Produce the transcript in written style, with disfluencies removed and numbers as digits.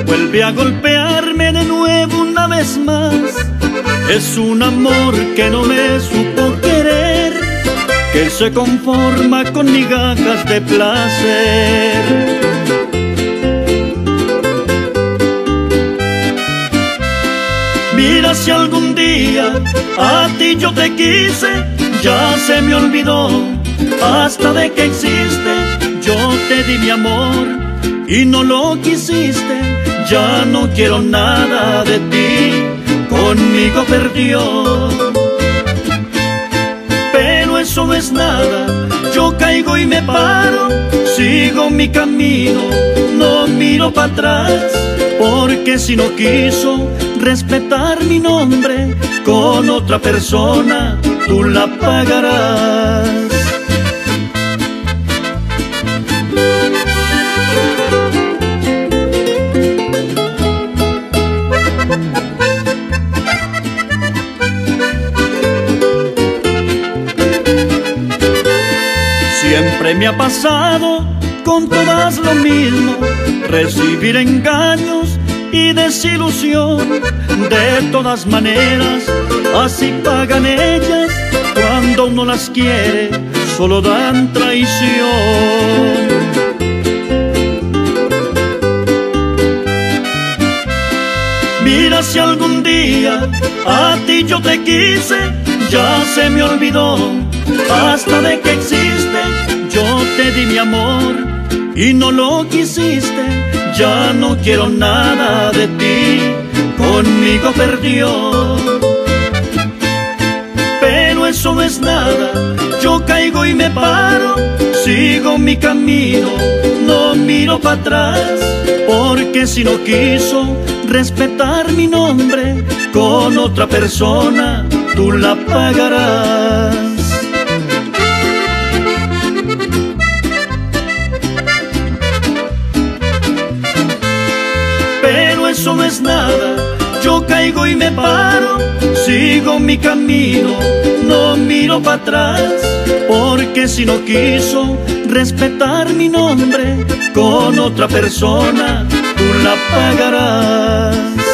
vuelve a golpearme de nuevo una vez más. Es un amor que no me supo querer, que se conforma con migajas de placer. Mira, si algún día a ti yo te quise, ya se me olvidó hasta de que existe. Yo te di mi amor y no lo quisiste, ya no quiero nada de ti, conmigo perdió. Pero eso no es nada, yo caigo y me paro, sigo mi camino, no miro para atrás, porque si no quiso respetar mi nombre, con otra persona tú la pagarás. Siempre me ha pasado con todas lo mismo, recibir engaños y desilusión. De todas maneras, así pagan ellas, cuando uno las quiere, solo dan traición. Mira, si algún día a ti yo te quise, ya se me olvidó hasta de que existe. Yo te di mi amor y no lo quisiste, ya no quiero nada de ti, conmigo perdió. Pero eso no es nada, yo caigo y me paro, sigo mi camino, no miro para atrás, porque si no quiso respetar mi nombre, con otra persona tú la pagarás. Pero eso no es nada, yo caigo y me paro, sigo mi camino, no miro para atrás, porque si no quiso respetar mi nombre, con otra persona tú la pagarás.